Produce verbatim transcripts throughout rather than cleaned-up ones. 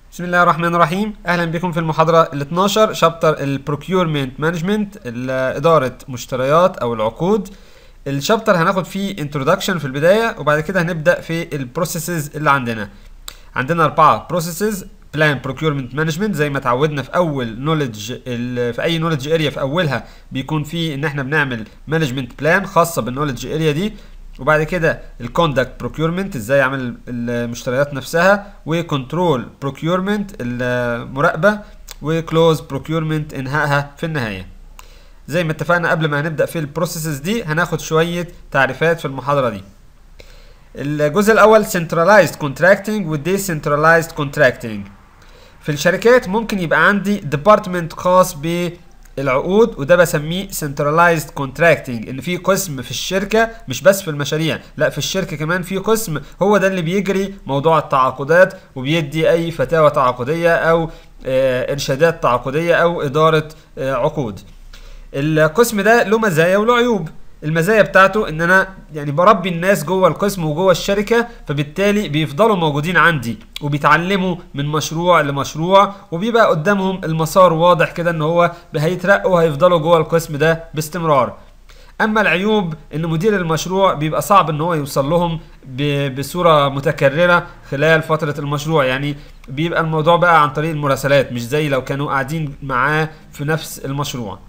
بسم الله الرحمن الرحيم. اهلا بكم في المحاضره ال اتناشر شابتر البروكيورمنت مانجمنت، اداره مشتريات او العقود. الشابتر هناخد فيه انترودكشن في البدايه، وبعد كده هنبدا في البروسيسز اللي عندنا. عندنا اربعه بروسيسز: بلان بروكيورمنت مانجمنت زي ما اتعودنا في اول نوليدج، في اي نوليدج اريا في اولها بيكون في ان احنا بنعمل مانجمنت بلان خاصه بالنوليدج اريا دي. وبعد كده الكوندكت بروكيورمنت ازاي اعمل المشتريات نفسها، وكنترول بروكيورمنت المراقبه، وكلوز بروكيورمنت انهائها في النهايه. زي ما اتفقنا قبل ما هنبدا في البروسيسز دي هناخد شويه تعريفات في المحاضره دي. الجزء الاول centralized contracting و decentralized contracting. في الشركات ممكن يبقى عندي ديبارتمنت خاص بالعقود، وده بسميه centralized contracting، ان في قسم في الشركه مش بس في المشاريع، لا في الشركه كمان في قسم هو ده اللي بيجري موضوع التعاقدات وبيدي اي فتاوى تعاقديه او آه ارشادات تعاقديه او اداره آه عقود. القسم ده له مزايا وله عيوب. المزايا بتاعته ان انا يعني بربي الناس جوه القسم وجوه الشركه، فبالتالي بيفضلوا موجودين عندي وبيتعلموا من مشروع لمشروع، وبيبقى قدامهم المسار واضح كده ان هو هيترقوا وهيفضلوا جوه القسم ده باستمرار. اما العيوب ان مدير المشروع بيبقى صعب ان هو يوصل لهم بصوره متكرره خلال فتره المشروع، يعني بيبقى الموضوع بقى عن طريق المراسلات، مش زي لو كانوا قاعدين معاه في نفس المشروع.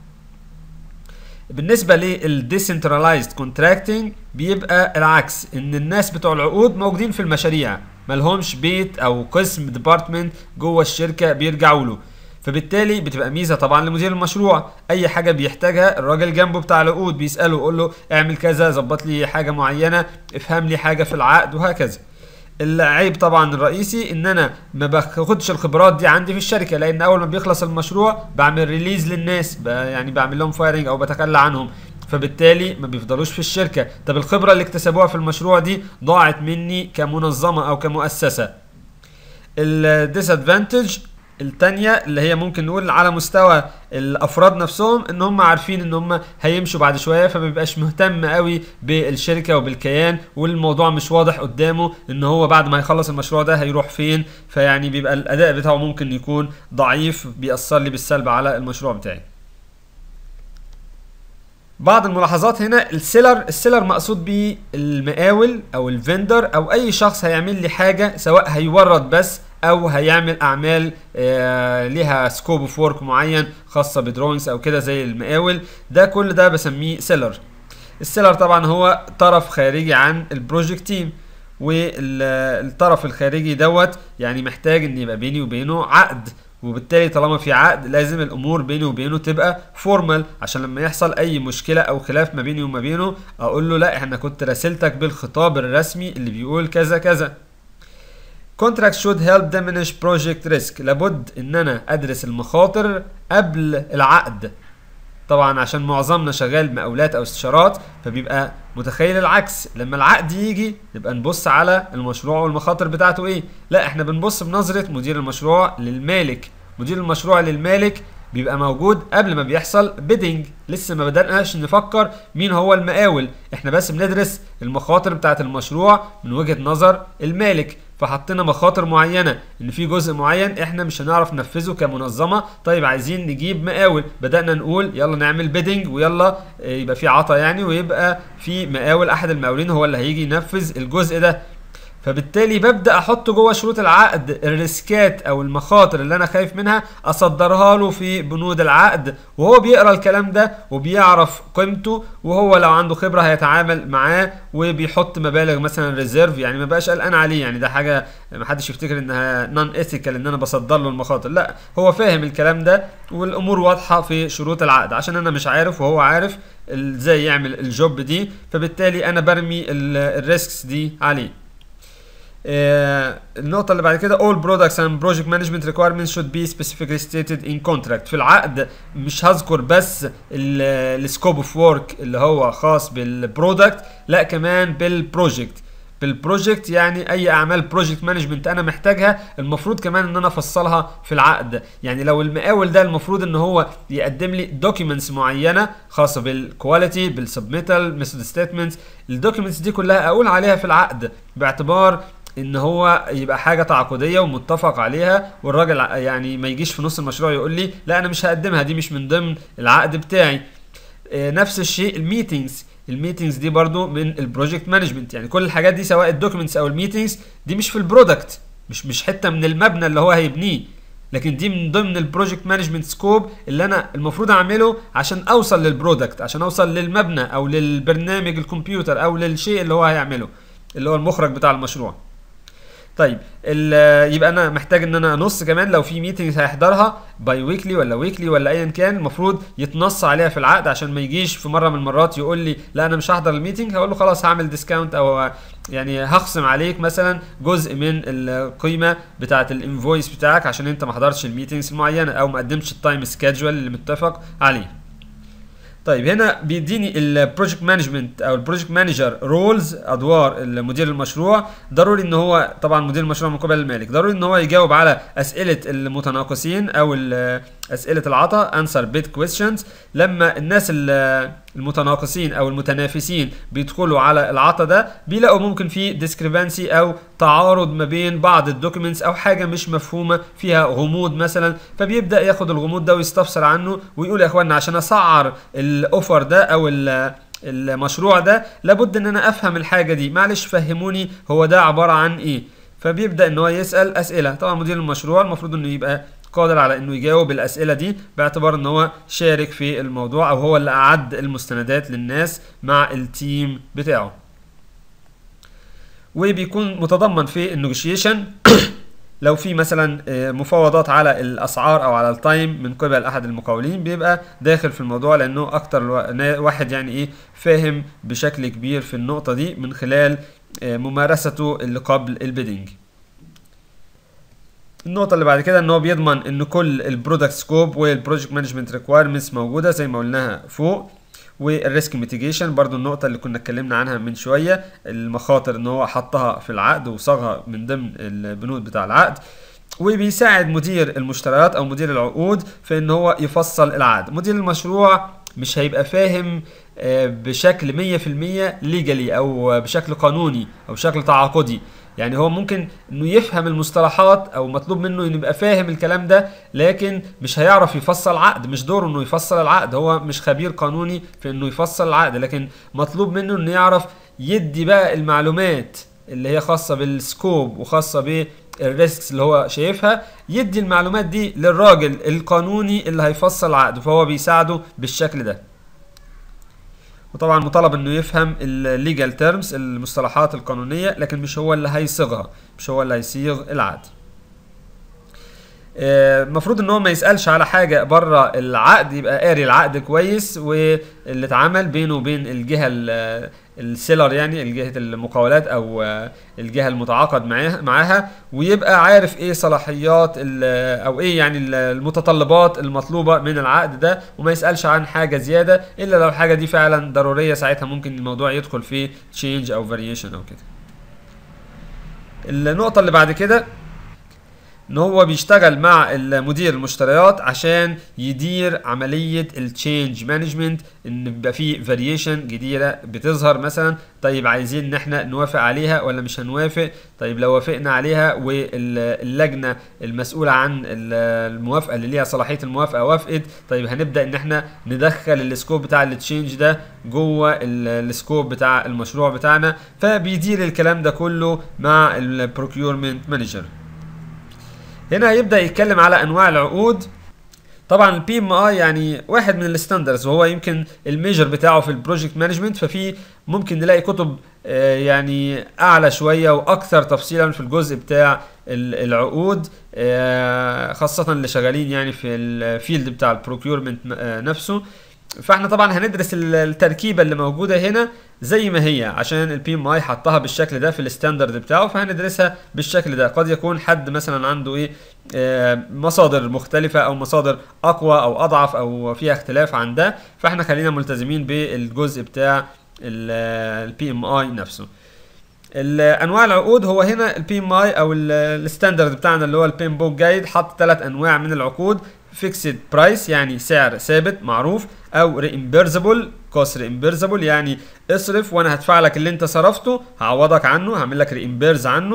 بالنسبه للديسنترلايزد كونتراكتنج بيبقى العكس، ان الناس بتوع العقود موجودين في المشاريع، مالهمش بيت او قسم ديبارتمنت جوه الشركه بيرجعوا له، فبالتالي بتبقى ميزه طبعا لمدير المشروع. اي حاجه بيحتاجها الراجل جنبه بتاع العقود بيساله يقول له اعمل كذا، ظبط لي حاجه معينه، افهم لي حاجه في العقد، وهكذا. العيب طبعا الرئيسي ان انا ما باخدش الخبرات دي عندي في الشركه، لان اول ما بيخلص المشروع بعمل ريليز للناس، يعني بعمل لهم فايرنج او بتخلى عنهم، فبالتالي ما بيفضلوش في الشركه. طب الخبره اللي اكتسبوها في المشروع دي ضاعت مني كمنظمه او كمؤسسه. الديسادفانتج التانية اللي هي ممكن نقول على مستوى الافراد نفسهم، ان هم عارفين ان هم هيمشوا بعد شويه، فما بيبقاش مهتم قوي بالشركه وبالكيان، والموضوع مش واضح قدامه ان هو بعد ما يخلص المشروع ده هيروح فين، فيعني بيبقى الاداء بتاعه ممكن يكون ضعيف، بيأثر لي بالسلب على المشروع بتاعي. بعض الملاحظات هنا: السيلر السيلر مقصود بيه المقاول او الفندر او اي شخص هيعمل لي حاجه، سواء هيورد بس او هيعمل اعمال آه ليها سكوب اوف ورك معين خاصه بدروينجز او كده زي المقاول. ده كل ده بسميه سيلر. السيلر طبعا هو طرف خارجي عن البروجكت تيم، والطرف الخارجي دوت يعني محتاج ان يبقى بيني وبينه عقد، وبالتالي طالما في عقد لازم الامور بيني وبينه تبقى فورمال، عشان لما يحصل اي مشكله او خلاف ما بيني وما بينه اقول له لا احنا كنت راسلتك بالخطاب الرسمي اللي بيقول كذا كذا. Contract should help diminish project risk. لابد ان انا ادرس المخاطر قبل العقد، طبعا عشان معظمنا شغال مقاولات او استشارات، فبيبقى متخيل العكس، لما العقد يجي نبقى نبص على المشروع والمخاطر بتاعته ايه. لا احنا بنبص بنظرة مدير المشروع للمالك. مدير المشروع للمالك بيبقى موجود قبل ما بيحصل بيدنج، لسه ما بدأناش نفكر مين هو المقاول، احنا بس بندرس المخاطر بتاعت المشروع من وجهة نظر المالك. فحطينا مخاطر معينه ان في جزء معين احنا مش هنعرف ننفذه كمنظمه، طيب عايزين نجيب مقاول، بدانا نقول يلا نعمل بيدنج ويلا يبقى في عطا يعني، ويبقى في مقاول احد المقاولين هو اللي هيجي ينفذ الجزء ده. فبالتالي ببدا احط جوه شروط العقد الريسكات او المخاطر اللي انا خايف منها، اصدرها له في بنود العقد، وهو بيقرا الكلام ده وبيعرف قيمته، وهو لو عنده خبره هيتعامل معاه وبيحط مبالغ مثلا ريزيرف، يعني ما بقاش قلقان عليه. يعني ده حاجه ما حدش يفتكر انها نون ايثيكال ان انا بصدر له المخاطر، لا هو فاهم الكلام ده والامور واضحه في شروط العقد، عشان انا مش عارف وهو عارف ازاي يعمل الجوب دي، فبالتالي انا برمي الريسكس دي عليه. آه النقطة اللي بعد كده all products and project management requirements should be specifically stated in contract. في العقد مش هذكر بس السكوب اوف ورك اللي هو خاص بالبرودكت، لا كمان بالبروجكت. بالبروجكت يعني اي اعمال بروجكت مانجمنت انا محتاجها، المفروض كمان ان انا افصلها في العقد. يعني لو المقاول ده المفروض ان هو يقدم لي دوكيومنتس معينه خاصه بالكواليتي بالسبميتال ميثود ستيتمنتس، الدوكيومنتس دي كلها اقول عليها في العقد، باعتبار ان هو يبقى حاجه تعاقديه ومتفق عليها، والراجل يعني ما يجيش في نص المشروع يقول لي لا انا مش هقدمها، دي مش من ضمن العقد بتاعي. نفس الشيء الميتينجز، الميتينجز دي برضو من البروجكت مانجمنت، يعني كل الحاجات دي سواء الدوكيومنتس او الميتينجز دي مش في البرودكت، مش مش حته من المبنى اللي هو هيبنيه، لكن دي من ضمن البروجكت مانجمنت سكوب اللي انا المفروض اعمله عشان اوصل للبرودكت، عشان اوصل للمبنى او للبرنامج الكمبيوتر او للشيء اللي هو هيعمله اللي هو المخرج بتاع المشروع. طيب يبقى انا محتاج ان انا انص كمان لو في ميتنج هيحضرها باي ويكلي ولا ويكلي ولا ايا كان، المفروض يتنص عليها في العقد عشان ما يجيش في مره من المرات يقول لي لا انا مش هحضر الميتنج، هقول له خلاص هعمل ديسكاونت او يعني هخصم عليك مثلا جزء من القيمه بتاعه الانفويس بتاعك عشان انت ما حضرتش الميتنجز المعينه او ما قدمتش التايم سكيدجول اللي متفق عليه. طيب هنا بيديني البروجكت مانجمنت او البروجكت مانجر رولز، ادوار المدير المشروع. ضروري ان هو طبعا مدير المشروع من قبل المالك ضروري ان هو يجاوب على اسئله المتناقصين او اسئله العطاء answer bid questions. لما الناس المتناقصين او المتنافسين بيدخلوا على العطاء ده بيلاقوا ممكن في ديسكريبانسي او تعارض ما بين بعض الدوكيومنتس او حاجه مش مفهومه فيها غموض مثلا، فبيبدا ياخد الغموض ده ويستفسر عنه ويقول يا اخوانا عشان اسعر الاوفر ده او المشروع ده لابد ان انا افهم الحاجه دي، معلش فهموني هو ده عباره عن ايه. فبيبدا ان هو يسال اسئله. طبعا مدير المشروع المفروض انه يبقى قادر على انه يجاوب الاسئله دي باعتبار ان هو شارك في الموضوع او هو اللي اعد المستندات للناس مع التيم بتاعه. وبيكون متضمن في النيجوشيشن لو في مثلا مفاوضات على الاسعار او على التايم من قبل احد المقاولين بيبقى داخل في الموضوع، لانه اكتر واحد يعني ايه فاهم بشكل كبير في النقطه دي من خلال ممارسته اللي قبل البيدنج. النقطة اللي بعد كده ان هو بيضمن ان كل البرودكت سكوب والبروجكت مانجمنت ريكويرمنتس موجودة زي ما قلناها فوق. والريسك ميتيجيشن برضو النقطة اللي كنا اتكلمنا عنها من شوية، المخاطر ان هو حطها في العقد وصاغها من ضمن البنود بتاع العقد. وبيساعد مدير المشتريات او مدير العقود في ان هو يفصل العقد. مدير المشروع مش هيبقى فاهم بشكل مية في المية ليجالي او بشكل قانوني او بشكل تعاقدي، يعني هو ممكن انه يفهم المصطلحات او مطلوب منه انه يبقى فاهم الكلام ده، لكن مش هيعرف يفصل عقد، مش دوره انه يفصل العقد، هو مش خبير قانوني في انه يفصل العقد، لكن مطلوب منه انه يعرف يدي بقى المعلومات اللي هي خاصة بالسكوب وخاصة بالريسكس اللي هو شايفها، يدي المعلومات دي للراجل القانوني اللي هيفصل العقد، فهو بيساعده بالشكل ده. وطبعا مطالب انه يفهم الليجال تيرمز المصطلحات القانونيه، لكن مش هو اللي هيصيغها، مش هو اللي هيصيغ العقد. المفروض ان هو ما يسالش على حاجه بره العقد، يبقى قاري العقد كويس واللي اتعمل بينه وبين الجهه السيلر يعني الجهه المقاولات او الجهه المتعاقد معاها معاها ويبقى عارف ايه صلاحيات او ايه يعني المتطلبات المطلوبه من العقد ده، وما يسالش عن حاجه زياده الا لو الحاجه دي فعلا ضروريه، ساعتها ممكن الموضوع يدخل في تشينج او فاريشن او كده. النقطه اللي بعد كده ان هو بيشتغل مع المدير المشتريات عشان يدير عمليه التشينج مانجمنت، ان بيبقى فيه فاريشن جديده بتظهر مثلا، طيب عايزين ان احنا نوافق عليها ولا مش هنوافق، طيب لو وافقنا عليها واللجنه المسؤوله عن الموافقه اللي ليها صلاحيه الموافقه وافقت، طيب هنبدا ان احنا ندخل السكوب بتاع التشينج ده جوه السكوب بتاع المشروع بتاعنا، فبيدير الكلام ده كله مع البروكيورمنت مانجر. هنا هيبدا يتكلم على انواع العقود. طبعا البي ام اي يعني واحد من الستاندردز وهو يمكن الميجر بتاعه في البروجكت مانجمنت، ففي ممكن نلاقي كتب يعني اعلى شويه واكثر تفصيلا في الجزء بتاع العقود، خاصه اللي شغالين يعني في الفيلد بتاع البروكيورمنت نفسه. فاحنا طبعا هندرس التركيبه اللي موجوده هنا زي ما هي عشان البي ام اي حطها بالشكل ده في الستاندرد بتاعه، فهندرسها بالشكل ده. قد يكون حد مثلا عنده ايه آه مصادر مختلفه او مصادر اقوى او اضعف او فيها اختلاف عن ده، فاحنا خلينا ملتزمين بالجزء بتاع البي ام اي نفسه. انواع العقود هو هنا البي ام اي او الستاندرد بتاعنا اللي هو البين بوك جايد حط ثلاث انواع من العقود: فيكسد برايس يعني سعر ثابت معروف، او ريمبرزبل كوست ريمبرزبل يعني اصرف وانا هدفع لك اللي انت صرفته، هعوضك عنه، هعمل لك ريمبرز عنه،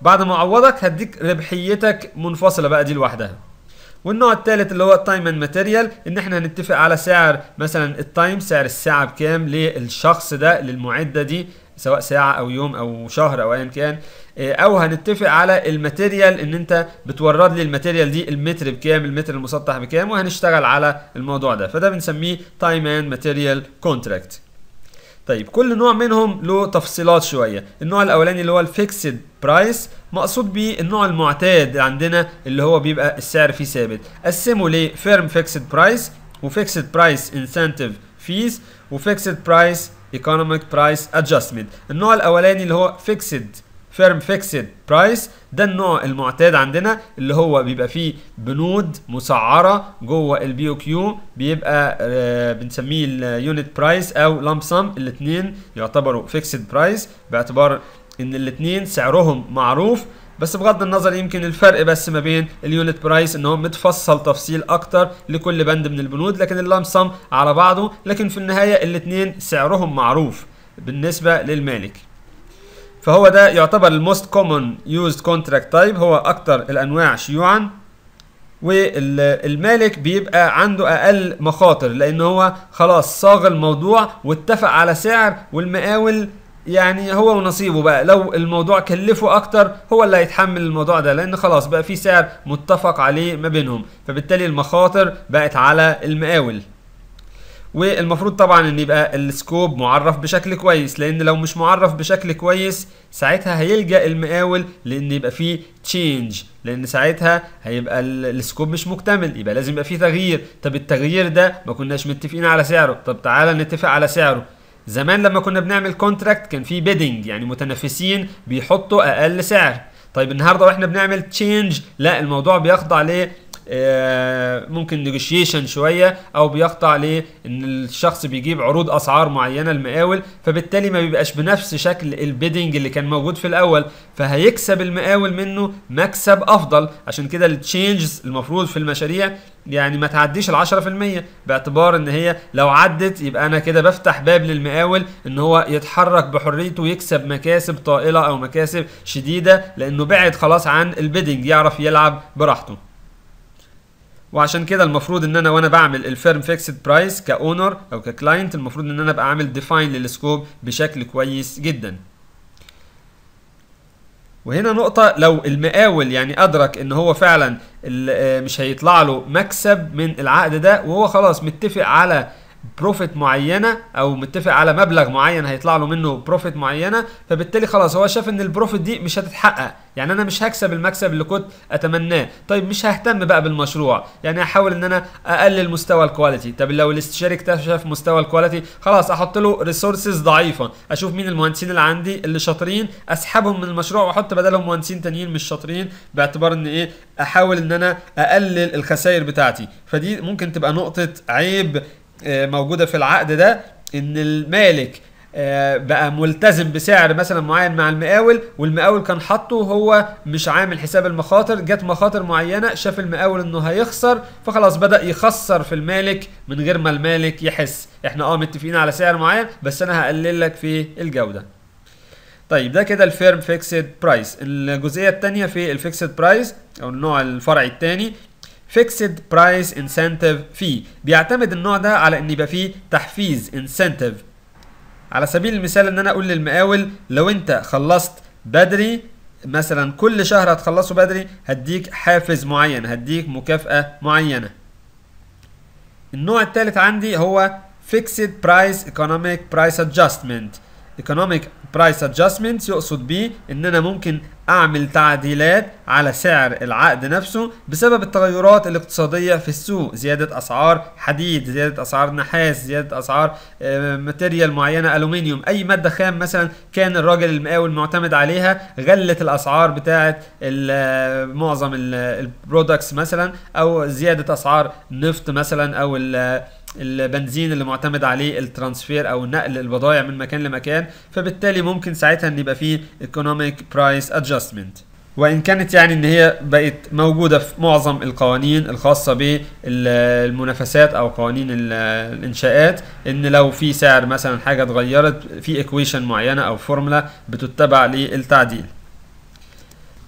بعد ما اعوضك هديك ربحيتك منفصله بقى دي لوحدها. والنوع الثالث اللي هو التايم اند ماتيريال، ان احنا هنتفق على سعر مثلا التايم، سعر الساعه بكام للشخص ده للمعده دي، سواء ساعه او يوم او شهر او ايا كان، او هنتفق على الماتيريال ان انت بتورد لي الماتيريال دي المتر بكام، المتر المسطح بكام، وهنشتغل على الموضوع ده. فده بنسميه تايم اند ماتيريال كونتراكت. طيب كل نوع منهم له تفصيلات شويه. النوع الاولاني اللي هو الفيكسد برايس، مقصود بيه النوع المعتاد عندنا اللي هو بيبقى السعر فيه ثابت. قسمه لفيرم فيكسد برايس، وفيكسد برايس انسنتيف فيز، وفيكسد برايس ايكونوميك برايس ادجستمنت. النوع الاولاني اللي هو فيكسد فيرم فيكسد برايس، ده النوع المعتاد عندنا اللي هو بيبقى فيه بنود مسعره جوه البي او كيو، بيبقى آه بنسميه اليونت برايس او لامب سم. الاثنين يعتبروا فيكسد برايس باعتبار ان الاثنين سعرهم معروف، بس بغض النظر يمكن الفرق بس ما بين اليونت برايس ان هو متفصل تفصيل اكتر لكل بند من البنود، لكن اللامب سم على بعضه، لكن في النهايه الاثنين سعرهم معروف بالنسبه للمالك. فهو ده يعتبر الموست كومن يوزد كونتراكت تايب، هو اكتر الانواع شيوعا. والمالك بيبقى عنده اقل مخاطر لان هو خلاص صاغ الموضوع واتفق على سعر، والمقاول يعني هو ونصيبه بقى، لو الموضوع كلفه اكتر هو اللي هيتحمل الموضوع ده، لان خلاص بقى في سعر متفق عليه ما بينهم، فبالتالي المخاطر بقت على المقاول. والمفروض طبعا ان يبقى السكوب معرف بشكل كويس، لان لو مش معرف بشكل كويس ساعتها هيلجأ المقاول لان يبقى فيه تشينج، لان ساعتها هيبقى السكوب مش مكتمل، يبقى لازم يبقى فيه تغيير. طب التغيير ده ما كناش متفقين على سعره، طب تعالى نتفق على سعره. زمان لما كنا بنعمل كونتراكت كان فيه بيدنج، يعني متنافسين بيحطوا اقل سعر. طيب النهارده واحنا بنعمل تشينج لا، الموضوع بيخضع ليه ممكن نيجوشيشن شويه، او بيخضع ليه ان الشخص بيجيب عروض اسعار معينه المقاول، فبالتالي ما بيبقاش بنفس شكل البيدنج اللي كان موجود في الاول، فهيكسب المقاول منه مكسب افضل. عشان كده التشينجز المفروض في المشاريع يعني ما تعديش ال عشرة في المية، باعتبار ان هي لو عدت يبقى انا كده بفتح باب للمقاول ان هو يتحرك بحريته ويكسب مكاسب طائله او مكاسب شديده، لانه بعد خلاص عن البيدنج، يعرف يلعب براحته. وعشان كده المفروض ان انا وانا بعمل الفيرم فيكسد برايس كاونر او ككلاينت، المفروض ان انا ابقى عامل ديفاين للسكوب بشكل كويس جدا. وهنا نقطة، لو المقاول يعني ادرك ان هو فعلا مش هيطلع له مكسب من العقد ده، وهو خلاص متفق على بروفيت معينه او متفق على مبلغ معين هيطلع له منه بروفيت معينه، فبالتالي خلاص هو شاف ان البروفيت دي مش هتتحقق، يعني انا مش هكسب المكسب اللي كنت اتمناه. طيب مش ههتم بقى بالمشروع، يعني هحاول ان انا اقلل مستوى الكواليتي. طب لو الاستشاري اكتشف مستوى الكواليتي خلاص احط له ريسورسز ضعيفه، اشوف مين المهندسين اللي عندي اللي شاطرين اسحبهم من المشروع واحط بدلهم مهندسين تانيين مش شاطرين، باعتبار ان ايه احاول ان انا اقلل الخسائر بتاعتي. فدي ممكن تبقى نقطه عيب موجودة في العقد ده، ان المالك بقى ملتزم بسعر مثلا معين مع المقاول، والمقاول كان حاطه وهو مش عامل حساب المخاطر، جت مخاطر معينة شاف المقاول انه هيخسر فخلاص بدأ يخسر في المالك من غير ما المالك يحس. احنا اه متفقين على سعر معين بس انا هقلل لك في الجودة. طيب ده كده الفيرم فيكسد برايس. الجزئية الثانية في الفيكسد برايس او النوع الفرعي الثاني فيكسد برايس انسنتيف في، بيعتمد النوع ده على ان يبقى فيه تحفيز انسنتيف. على سبيل المثال ان انا اقول للمقاول لو انت خلصت بدري مثلا كل شهر هتخلصه بدري هديك حافز معين، هديك مكافأة معينة. النوع الثالث عندي هو فيكسد برايس ايكونوميك برايس ادجستمنت. ايكونوميك برايس ادجستمنت يقصد بيه ان انا ممكن اعمل تعديلات على سعر العقد نفسه بسبب التغيرات الاقتصادية في السوق، زيادة اسعار حديد، زيادة اسعار نحاس، زيادة اسعار ماتيريال معينة، الومنيوم، اي مادة خام مثلا كان الراجل المقاول معتمد عليها غلت الاسعار بتاعة معظم البرودكتس مثلا، او زيادة اسعار نفط مثلا، او البنزين اللي معتمد عليه الترانسفير او نقل البضائع من مكان لمكان، فبالتالي ممكن ساعتها ان يبقى فيه economic price adjustment. وان كانت يعني ان هي بقت موجوده في معظم القوانين الخاصه بالمنافسات او قوانين الانشاءات، ان لو في سعر مثلا حاجه اتغيرت في ايكويشن معينه او فورمولا بتتبع للتعديل.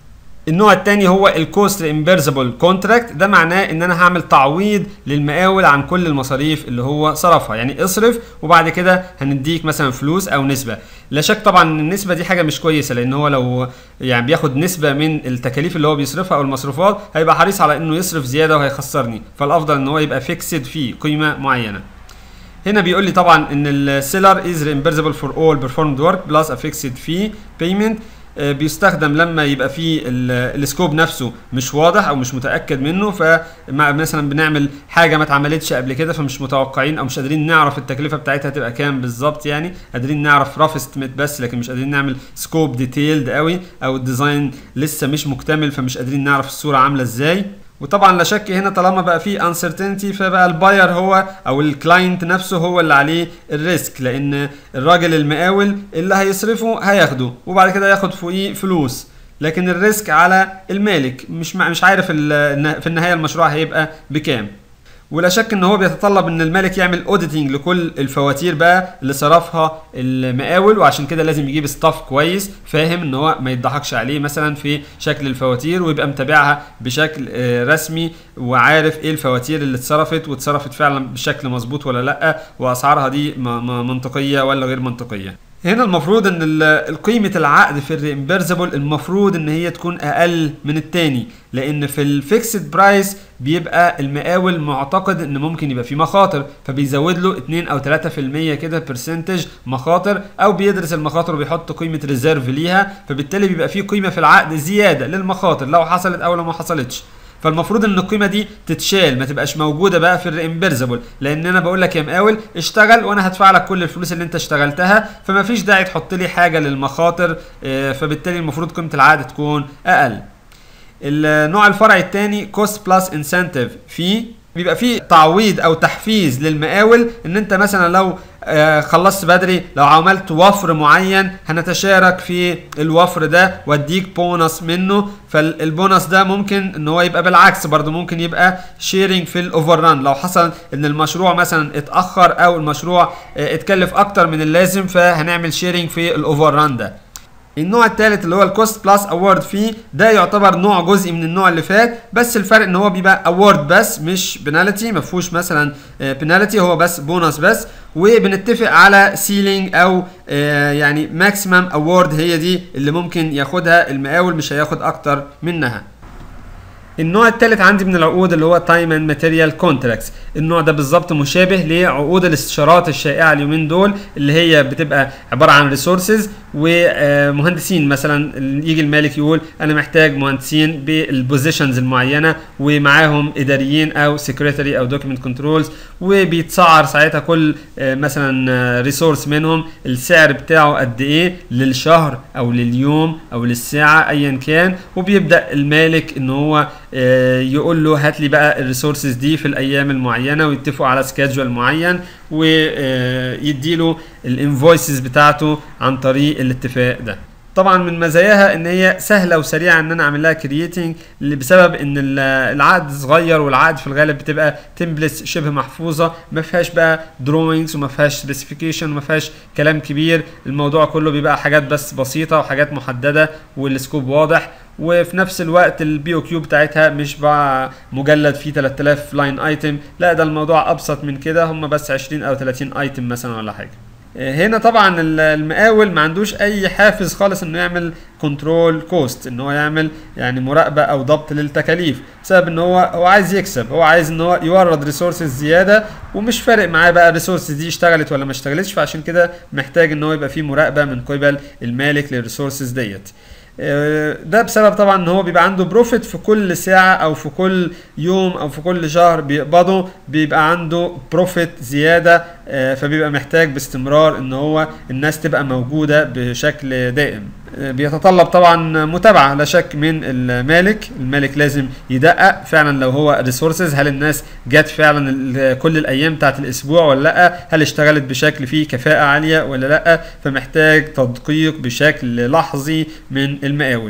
النوع الثاني هو الكوست ريمبرسبل كونتراكت، ده معناه ان انا هعمل تعويض للمقاول عن كل المصاريف اللي هو صرفها، يعني اصرف وبعد كده هنديك مثلا فلوس او نسبه. لا شك طبعا ان النسبه دي حاجه مش كويسه، لان هو لو يعني بياخد نسبه من التكاليف اللي هو بيصرفها او المصروفات هيبقى حريص على انه يصرف زياده وهيخسرني، فالافضل ان هو يبقى فيكسد فيه قيمه معينه. هنا بيقول لي طبعا ان السيلر از reimbursable for all performed work plus a fixed fee payment. بيستخدم لما يبقى فيه السكوب نفسه مش واضح او مش متاكد منه، فمثلا بنعمل حاجه ما اتعملتش قبل كده فمش متوقعين او مش قادرين نعرف التكلفه بتاعتها تبقى كام بالظبط، يعني قادرين نعرف رف استيميت بس لكن مش قادرين نعمل سكوب ديتيلد قوي، او الديزاين لسه مش مكتمل فمش قادرين نعرف الصوره عامله ازاي. وطبعا لا شك هنا طالما بقى فيه انسرتينتي فبقى الباير هو او الكلاينت نفسه هو اللي عليه الريسك، لان الراجل المقاول اللي هيصرفه هياخده وبعد كده ياخد فوقيه فلوس، لكن الريسك على المالك، مش مش عارف في النهايه المشروع هيبقى بكام. ولا شك ان هو بيتطلب ان المالك يعمل اوديتنج لكل الفواتير بقى اللي صرفها المقاول، وعشان كده لازم يجيب ستاف كويس فاهم ان هو ما يضحكش عليه مثلا في شكل الفواتير، ويبقى متابعها بشكل رسمي وعارف ايه الفواتير اللي اتصرفت واتصرفت فعلا بشكل مظبوط ولا لا، واسعارها دي منطقيه ولا غير منطقيه. هنا المفروض ان قيمه العقد في الريمبرسبل المفروض ان هي تكون اقل من التاني، لان في الفيكسد برايس بيبقى المقاول معتقد ان ممكن يبقى في مخاطر فبيزود له اتنين او تلاتة في المية كده برسنتج مخاطر، او بيدرس المخاطر وبيحط قيمه ريزيرف ليها، فبالتالي بيبقى في قيمه في العقد زياده للمخاطر لو حصلت او لو ما حصلتش. فالمفروض ان القيمه دي تتشال ما تبقاش موجوده بقى في الريمبرسبل، لان انا بقول لك يا مقاول اشتغل وانا هدفع لك كل الفلوس اللي انت اشتغلتها، فما فيش داعي تحط لي حاجه للمخاطر، فبالتالي المفروض قيمه العقد تكون اقل. النوع الفرعي الثاني كوست بلس انسنتيف في بيبقى فيه تعويض او تحفيز للمقاول، ان انت مثلا لو آه خلصت بدري، لو عملت وفر معين هنتشارك في الوفر ده واديك بونص منه، فالبونص ده ممكن ان هو يبقى بالعكس برضو، ممكن يبقى شيرنج في الاوفر ران، لو حصل ان المشروع مثلا اتاخر او المشروع آه اتكلف اكتر من اللازم فهنعمل شيرنج في الاوفر ران ده. النوع الثالث اللي هو الكوست بلس اوورد فيه، ده يعتبر نوع جزئي من النوع اللي فات، بس الفرق ان هو بيبقى اوورد بس مش بنالتي، ما فيهوش مثلا بنالتي، هو بس بونص بس، وبنتفق على سيلينج او يعني ماكسيمم اوورد هي دي اللي ممكن ياخدها المقاول، مش هياخد اكتر منها. النوع الثالث عندي من العقود اللي هو تايم اند ماتيريال كونتراكتس، النوع ده بالظبط مشابه لعقود الاستشارات الشائعه اليومين دول، اللي هي بتبقى عباره عن ريسورسز ومهندسين، مثلا يجي المالك يقول انا محتاج مهندسين بالبوزيشنز المعينه ومعاهم اداريين او سكرتري او دوكيمنت كنترولز، وبيتسعر ساعتها كل مثلا ريسورس منهم السعر بتاعه قد ايه للشهر او لليوم او للساعه ايا كان، وبيبدا المالك ان هو يقول له هات لي بقى الريسورسز دي في الايام المعينه، ويتفقوا على سكادجول معين ويدي له الانفويسز بتاعته عن طريق الاتفاق ده. طبعا من مزاياها ان هي سهله وسريعه ان انا اعمل لها كرييتنج، بسبب ان العقد صغير، والعقد في الغالب بتبقى تمبلتس شبه محفوظه، ما فيهاش بقى دروينجز وما فيهاش سبيسيفيكيشن وما فيهاش كلام كبير، الموضوع كله بيبقى حاجات بس بسيطه وحاجات محدده والسكوب واضح، وفي نفس الوقت البي او كيو بتاعتها مش بقى مجلد فيه تلات آلاف لاين ايتم، لا ده الموضوع ابسط من كده، هم بس عشرين او تلاتين ايتم مثلا ولا حاجه. هنا طبعا المقاول ما عندوش اي حافز خالص انه يعمل كنترول كوست، ان هو يعمل يعني مراقبه او ضبط للتكاليف، بسبب ان هو هو عايز يكسب، هو عايز ان هو يورد ريسورسز زياده، ومش فارق معاه بقى الريسورسز دي اشتغلت ولا ما اشتغلتش، فعشان كده محتاج ان هو يبقى فيه مراقبه من قبل المالك للريسورسز ديت. ده بسبب طبعا ان هو بيبقى عنده بروفيت في كل ساعه او في كل يوم او في كل شهر بيقبضه، بيبقى عنده بروفيت زياده، فبيبقى محتاج باستمرار ان هو الناس تبقى موجوده بشكل دائم. بيتطلب طبعا متابعه لا شك من المالك، المالك لازم يدقق فعلا لو هو ريسورسز، هل الناس جت فعلا كل الايام بتاعت الاسبوع ولا لا، هل اشتغلت بشكل فيه كفاءه عاليه ولا لا، فمحتاج تدقيق بشكل لحظي من المقاول.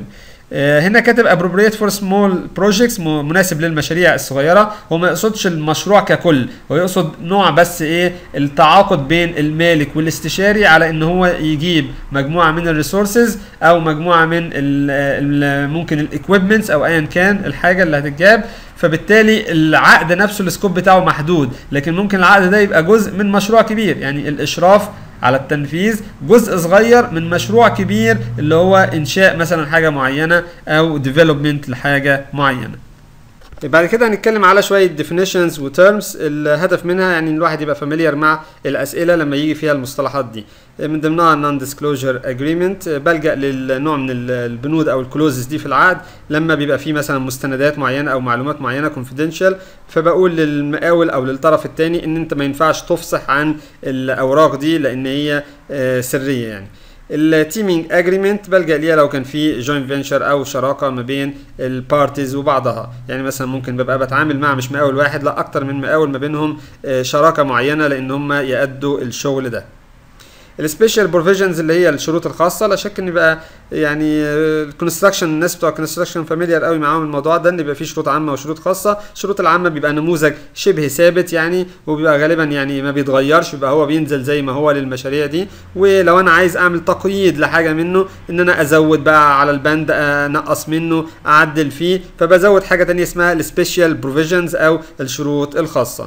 هنا كاتب appropriate for small projects مناسب للمشاريع الصغيرة. هو ما يقصدش المشروع ككل، هو يقصد نوع بس ايه التعاقد بين المالك والاستشاري على ان هو يجيب مجموعة من الريسورسز او مجموعة من ال ال ممكن الاكويبمنتس او ايا كان الحاجة اللي هتتجاب. فبالتالي العقد نفسه السكوب بتاعه محدود، لكن ممكن العقد ده يبقى جزء من مشروع كبير، يعني الاشراف على التنفيذ جزء صغير من مشروع كبير اللي هو انشاء مثلا حاجه معينه او ديفلوبمنت لحاجه معينه. بعد كده هنتكلم على شويه definitions وتيرمز، الهدف منها يعني الواحد يبقى فاميليار مع الاسئله لما يجي فيها المصطلحات دي. من ضمنها non disclosure agreement، بلجأ للنوع من البنود او الكلوزز دي في العقد لما بيبقى فيه مثلا مستندات معينه او معلومات معينه confidential، فبقول للمقاول او للطرف الثاني ان انت ما ينفعش تفصح عن الاوراق دي لان هي سريه يعني. التيمينج اجريمنت بلجأ ليها لو كان في جوينت فينشر او شراكه ما بين البارتيز وبعضها، يعني مثلا ممكن ببقى بتعامل مع مش مقاول واحد، لا اكتر من مقاول ما بينهم شراكه معينه لان هم يأدوا الشغل ده. السبيشال بروفيجنز اللي هي الشروط الخاصه، لا شك ان يبقى يعني الكونستراكشن الناس بتوع الكونستراكشن فاميليار قوي معاهم الموضوع ده، ان يبقى فيه شروط عامه وشروط خاصه. الشروط العامه بيبقى نموذج شبه ثابت يعني، وبيبقى غالبا يعني ما بيتغيرش، بيبقى هو بينزل زي ما هو للمشاريع دي. ولو انا عايز اعمل تقييد لحاجه منه ان انا ازود بقى على البند، انقص منه، اعدل فيه، فبزود حاجه ثانيه اسمها السبيشال بروفيجنز او الشروط الخاصه.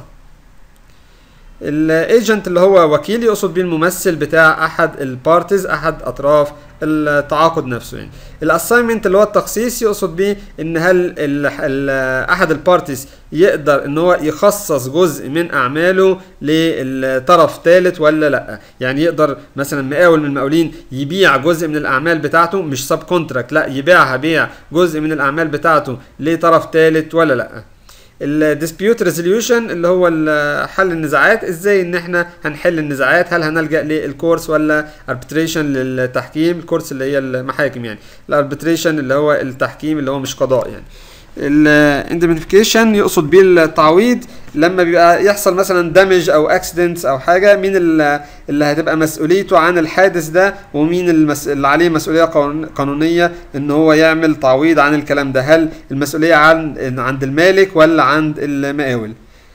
الايجنت اللي هو وكيل، يقصد بيه الممثل بتاع احد البارتيز، احد اطراف التعاقد نفسه يعني. الاساينمنت اللي هو التخصيص، يقصد بيه ان هل ال ال احد البارتيز يقدر ان هو يخصص جزء من اعماله للطرف ثالث ولا لا، يعني يقدر مثلا مقاول من المقاولين يبيع جزء من الاعمال بتاعته مش سب كونتراكت، لا يبيعها بيع جزء من الاعمال بتاعته لطرف ثالث ولا لا. الديسبيوت ريزوليوشن اللي هو حل النزاعات، ازاي ان احنا هنحل النزاعات، هل هنلجأ للكورس ولا اربتريشن للتحكيم، الكورس اللي هي المحاكم يعني، الاربتريشن اللي هو التحكيم اللي هو مش قضاء يعني. الاندمنيفيكيشن يقصد بيه التعويض لما بيبقى يحصل مثلا دامج او اكسيدنتس او حاجه، مين اللي هتبقى مسؤوليته عن الحادث ده ومين المس... اللي عليه مسؤوليه قانونيه ان هو يعمل تعويض عن الكلام ده، هل المسؤوليه عن عند المالك ولا عند المقاول.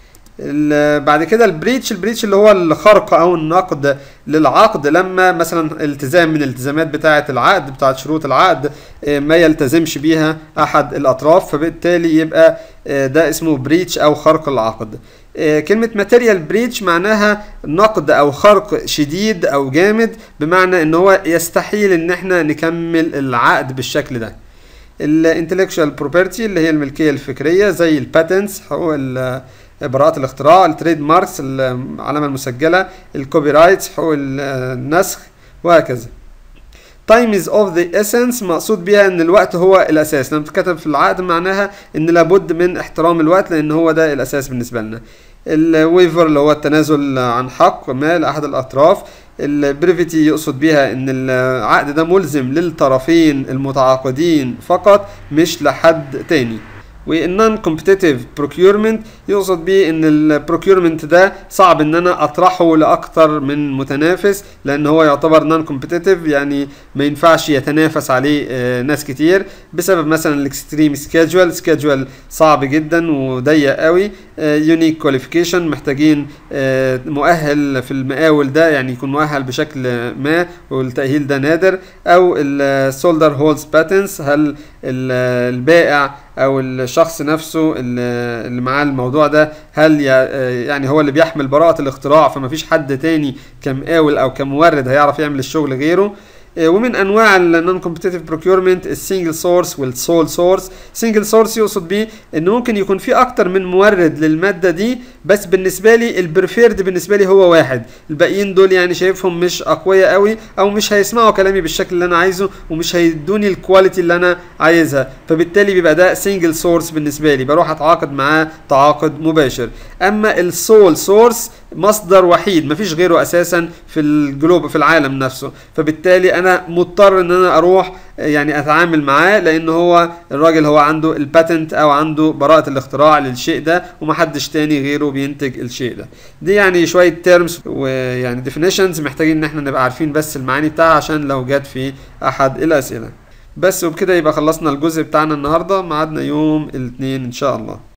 بعد كده البريتش، البريتش اللي هو الخرق او النقد للعقد، لما مثلا التزام من الالتزامات بتاعه العقد بتاعه شروط العقد ما يلتزمش بيها احد الاطراف، فبالتالي يبقى ده اسمه بريتش او خرق العقد. كلمة ماتيريال بريتش معناها نقد او خرق شديد او جامد، بمعنى ان هو يستحيل ان احنا نكمل العقد بالشكل ده. الانتلكشوال بروبرتي اللي هي الملكية الفكرية زي الباتنتس، حقوق براءات الاختراع، التريد ماركس العلامة المسجلة، الكوبي رايتس حقوق النسخ وهكذا. time is of the essence مقصود بيها ان الوقت هو الاساس، لما بتتكتب في العقد معناها ان لابد من احترام الوقت لان هو ده الاساس بالنسبة لنا. الويفر اللي هو التنازل عن حق ما لاحد الاطراف. البريفيتي يقصد بيها ان العقد ده ملزم للطرفين المتعاقدين فقط مش لحد تاني. والنون كومبيتيتيف بروكيورمنت يقصد بيه ان البروكيورمنت ده صعب ان انا اطرحه لاكتر من متنافس لان هو يعتبر نون كومبيتيتيف، يعني ما ينفعش يتنافس عليه آه ناس كتير بسبب مثلا الاكستريم سكيدجول، سكيدجول صعب جدا وضيق قوي. يونيك آه كواليفيكيشن، محتاجين آه مؤهل في المقاول ده يعني يكون مؤهل بشكل ما والتأهيل ده نادر. او السولدر هولز باتنس، هل البائع او الشخص نفسه اللي معاه الموضوع ده هل يعني هو اللي بيحمل براءة الاختراع، فما فيش حد تاني كمقاول او كمورد هيعرف يعمل الشغل غيره. ومن انواع النون كومبيتيتيف بروكيورمنت السنجل سورس والسول سورس. سنجل سورس يقصد بيه ان ممكن يكون في اكتر من مورد للماده دي، بس بالنسبه لي البريفيرد بالنسبه لي هو واحد، الباقيين دول يعني شايفهم مش اقوياء قوي او مش هيسمعوا كلامي بالشكل اللي انا عايزه ومش هيدوني الكواليتي اللي انا عايزها، فبالتالي بيبقى ده سنجل سورس بالنسبه لي، بروح اتعاقد معاه تعاقد مباشر. اما السول سورس مصدر وحيد مفيش غيره اساسا في الجلوب في العالم نفسه، فبالتالي انا مضطر ان انا اروح يعني اتعامل معاه لان هو الراجل هو عنده الباتنت او عنده براءة الاختراع للشيء ده ومحدش تاني غيره بينتج الشيء ده. دي يعني شوية تيرمز ويعني definitions محتاجين ان احنا نبقى عارفين بس المعاني بتاعها عشان لو جت في احد الاسئلة. بس وبكده يبقى خلصنا الجزء بتاعنا النهارده، ميعادنا يوم الاثنين ان شاء الله.